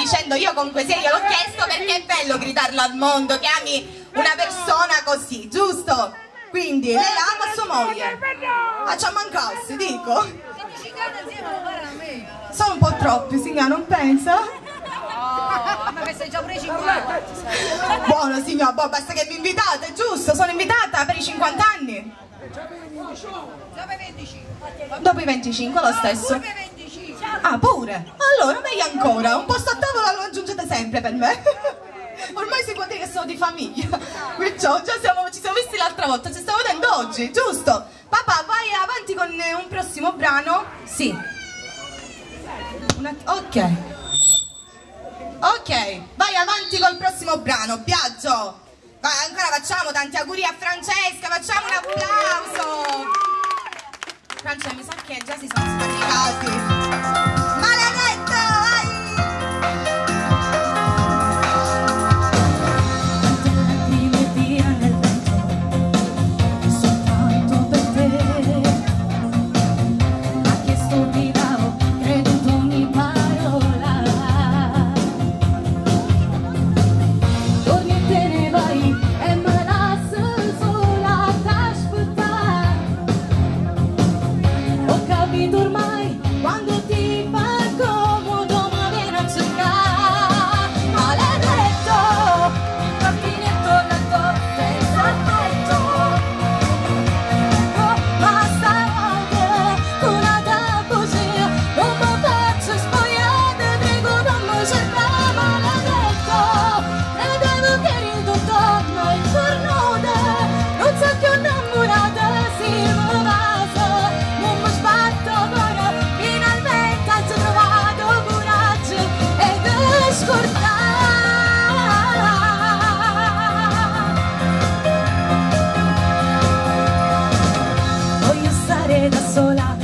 dicendo io comunque sia, io l'ho chiesto perché è bello gridarlo al mondo, che ami una persona così, giusto? Quindi lei ama sua moglie. Facciamo un cazzo, dico. Sono un po' troppi, signora, non pensa? Oh, ma che sei già pure 50. Buono signora, boh, basta che mi invitate, giusto? Sono invitata per i 50 anni. Dopo i 25. Dopo i 25 lo stesso. Dopo i 25. Ah, pure? Allora, meglio ancora, un posto a tavola lo aggiungete sempre per me. Ormai si può dire che sono di famiglia. Perciò già ci siamo visti l'altra volta, ci stiamo vedendo oggi, giusto? Papà, vai avanti con un prossimo brano? Sì. Ok. Ok, vai avanti col prossimo brano, Biagio. Vai, ancora facciamo tanti auguri a Francesca, facciamo un applauso. Francesca, mi sa che già si sono sfaticati. Maledetto, vai! Ormai quando ti fa comodo ma vieni a cercare, maledetto, campinetto letto senza tetto. Oh, ma stanotte una da bugia non mi faccio spogliare, prego non mi cercare, maledetto, e devo che il dottor il cornude non so che ho innamorata si mi vaso, non mi sbatto ora, finalmente ho trovato coraggio ed scordare. Voglio stare da sola